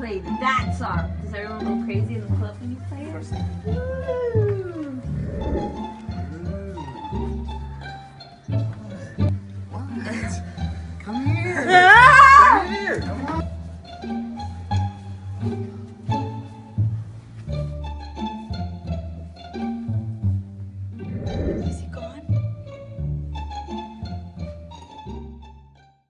play that song. Does everyone go crazy in the club when you play it?